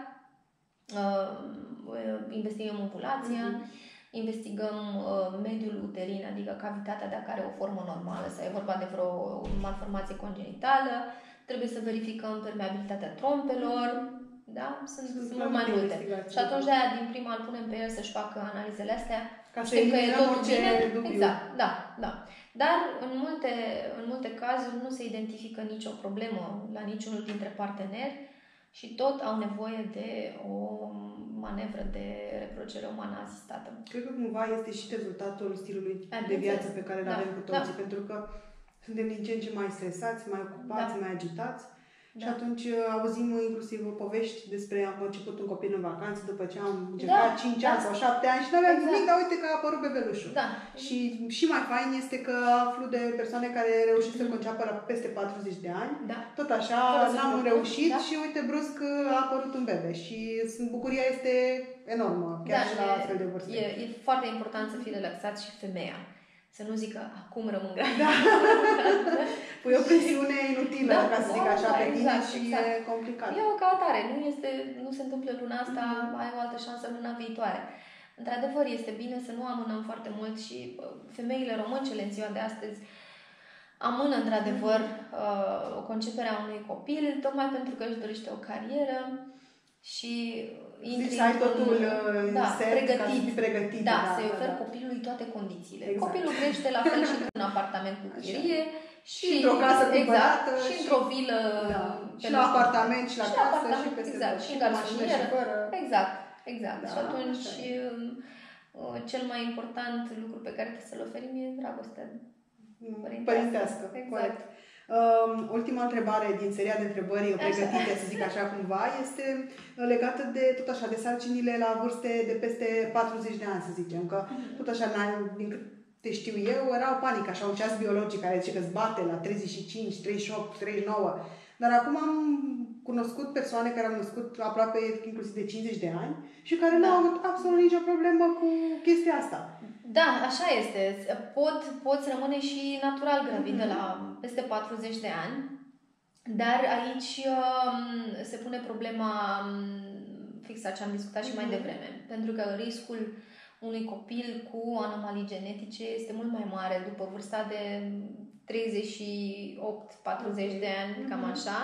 Uh, investigăm ovulația, mm-hmm. investigăm uh, mediul uterin, adică cavitatea dacă are o formă normală sau e vorba de vreo malformație congenitală. Trebuie să verificăm permeabilitatea trompelor. Da? Sunt, sunt mult mai multe. Și atunci de aia din prima îl punem pe el să-și facă analizele astea. Ca să știm că e totul bine. Dubiu. Exact, da, da. Dar în multe, în multe cazuri nu se identifică nicio problemă la niciunul dintre parteneri și tot au nevoie de o manevră de reproducere umană asistată. Cred că cumva este și rezultatul stilului A, de viață pe care îl da, avem cu toții, da. pentru că suntem din ce în ce mai stresați, mai ocupați, da. mai agitați. Da. Și atunci auzim inclusiv povești despre am început un copil în vacanță după ce am încercat da, cinci da. ani sau șapte ani și nu aveam exact. nimic, dar uite că a apărut bebelușul. Da. Și și mai fain este că aflu de persoane care reușesc mm-hmm. să conceapă la peste patruzeci de ani. Da. Tot așa, n-am reușit da. și uite brusc a apărut un bebe și bucuria este enormă, chiar da, și la e, astfel de vârste. E, e foarte important să fii relaxat și femeia. Să nu zică, acum rămân gravidă. Da. Păi o presiune inutilă, da, ca să zic așa, da, pe tine exact, și exact. e complicat. E o ca atare. Nu, este, nu se întâmplă luna asta, mm-hmm. ai o altă șansă luna viitoare. Într-adevăr, este bine să nu amânăm foarte mult și femeile româncele în ziua de astăzi amână, într-adevăr, mm-hmm. o concepere a unui copil, tocmai pentru că își dorește o carieră și intri să ai totul da, set, pregătit. ca să fii pregătit. Da, da să-i oferi da. copilului toate condițiile. Exact. Copilul crește la fel și într-un apartament cu chirie și, și într-o casă exact, cumpărată și într-o vilă da, și la apartament și la și casă apartament, și peste exact, și în garsonieră. Exact, exact. Da, și atunci cel mai important lucru pe care trebuie să-l oferim e dragostea părintească. Părintească, exact. Corect. Um, ultima întrebare din seria de întrebări pregătite, să zic așa cumva, este legată de tot așa, de sarcinile la vârste de peste patruzeci de ani, să zicem, că tot așa, din câte știu eu, era o panică, așa, un ceas biologic care zice că îți bate la treizeci și cinci, treizeci și opt, treizeci și nouă, dar acum am cunoscut persoane care au născut aproape inclusiv de cincizeci de ani și care da. nu au avut absolut nicio problemă cu chestia asta. Da, așa este. Pot, poți rămâne și natural gravidă mm-hmm. la peste patruzeci de ani, dar aici um, se pune problema um, fix a ce am discutat și mm-hmm. mai devreme. Pentru că riscul unui copil cu anomalii genetice este mult mai mare după vârsta de treizeci și opt patruzeci de ani, mm-hmm. cam așa.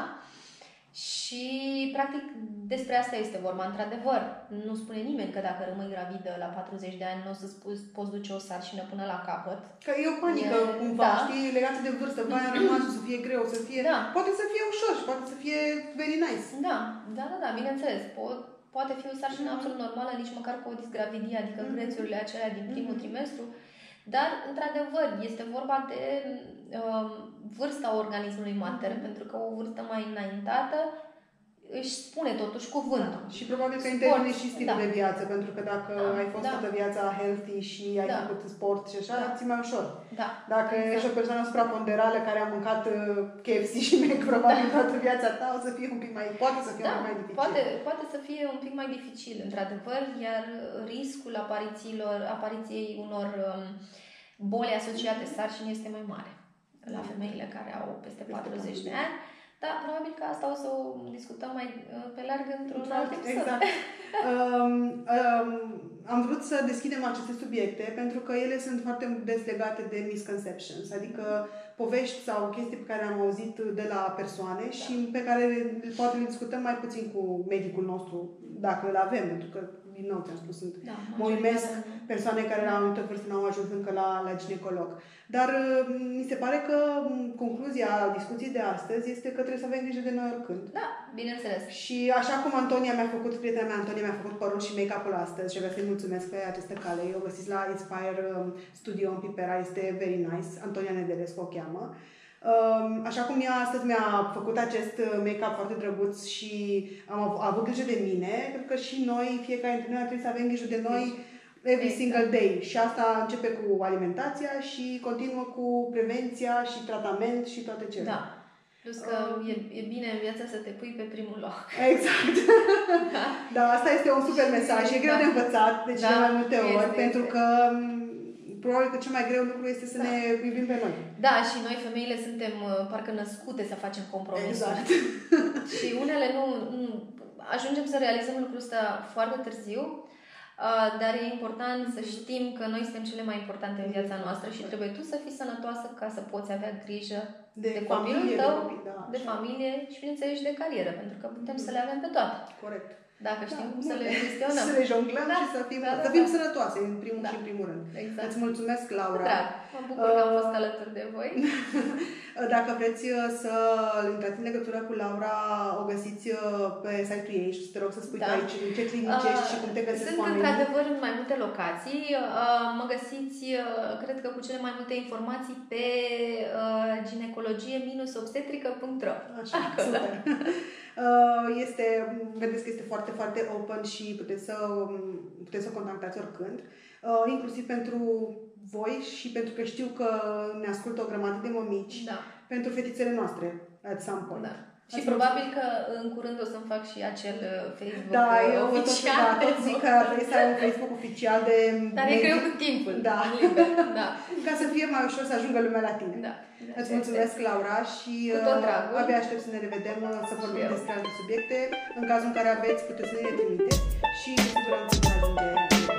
Și, practic, despre asta este vorba. Într-adevăr, nu spune nimeni că dacă rămâi gravidă la patruzeci de ani, nu o să poți duce o sarcină până la capăt. Că e o panică, e, cumva, da. știi, legată de vârstă. Vai, am rămas, o să fie greu, să fie... Da. Poate să fie ușor și poate să fie very nice. Da, da, da, da, bineînțeles. Po- poate fi o sarcină mm-hmm. absolut normală, nici măcar cu o disgravidie, adică mm-hmm. grețurile acelea din primul mm-hmm. trimestru. Dar, într-adevăr, este vorba de uh, vârsta organismului mater, mm-hmm. pentru că o vârstă mai înaintată își spune totuși cuvântul. Da. Și probabil că intervine și stilul da. de viață, pentru că dacă da. ai fost da. toată viața healthy și ai da. făcut sport și așa, da. ți mai ușor. Da. Dacă exact. ești o persoană supraponderală care a mâncat K F C și Mac probabil da. toată viața ta, o să fie un pic mai, poate să fie da. un pic mai dificil. Poate, poate să fie un pic mai dificil, într-adevăr, iar riscul aparițiilor, apariției unor um, boli asociate sarcinii este mai mare la femeile care au peste patruzeci de ani. Da, probabil că asta o să o discutăm mai pe larg într-un alt episod. Exact. um, um, am vrut să deschidem aceste subiecte pentru că ele sunt foarte des legate de misconceptions, adică povești sau chestii pe care am auzit de la persoane da. și pe care poate le discutăm mai puțin cu medicul nostru, dacă îl avem, pentru că din nou ți-am spus, sunt, da, mă uimesc persoane care la o anumită vârstă n-au ajuns încă la, la ginecolog. Dar mi se pare că concluzia discuției de astăzi este că trebuie să avem grijă de noi oricând. Da, bineînțeles. Și așa cum Antonia mi-a făcut, prietena mea Antonia mi-a făcut părul și make-up-ul astăzi și vreau să-i mulțumesc pe această cale. Eu găsiți la Inspire Studio în Pipera, este very nice. Antonia Nedelescu o cheamă. Așa cum ea astăzi mi-a făcut acest make-up foarte drăguț și am avut grijă de mine, cred că și noi, fiecare dintre noi, trebuie să avem grijă de noi every exact. single day. Și asta începe cu alimentația și continuă cu prevenția și tratament și toate cele. Da. Plus că um, e, e bine în viața să te pui pe primul loc. Exact. Da, da, asta este un super mesaj. E greu da. de învățat de cele da, mai multe ori, este, pentru că probabil că cel mai greu lucru este să da. ne iubim pe noi. Da, și noi femeile suntem parcă născute să facem compromisuri. Exact. Și unele nu, nu... Ajungem să realizăm lucrul ăsta foarte târziu, dar e important să știm că noi suntem cele mai importante în viața noastră și trebuie tu să fii sănătoasă ca să poți avea grijă de, de copilul tău, de, copii, da, de familie și, bineînțeles, de carieră, pentru că putem să le avem pe toate. Corect. Dacă știm da, cum să le gestionăm. Să le jonglăm da, și să fim, da, da, să fim da. sănătoase, în primul da. și în primul rând. Exact. Îți mulțumesc, Laura. Drag, mă bucur că am fost alături de voi. Dacă vreți să intrați în legătură cu Laura, o găsiți pe site-ul ei și te rog să spui da. aici în ce clinici ești și cum te găsesc Sunt oamenii. într-adevăr în mai multe locații. Mă găsiți, cred că cu cele mai multe informații pe ginecologie obstetrică punct ro. Așa, super. Este, vedeți că este foarte, foarte open și puteți să, puteți să contactați oricând, inclusiv pentru voi și pentru că știu că ne ascultă o grămadă de mămici, da. pentru fetițele noastre, at some point. Da. Și Ați probabil că în curând o să-mi fac și acel Facebook da, eu oficial. Da, tot zic că ar trebui să ai un Facebook oficial de... Dar e greu cu timpul. Da. Liber. Da. Ca să fie mai ușor să ajungă lumea la tine. Da. Îți mulțumesc, Laura, și abia aștept să ne revedem, să vorbim despre alte subiecte. În cazul în care aveți, puteți să ne trimiteți și cu siguranță vor ajunge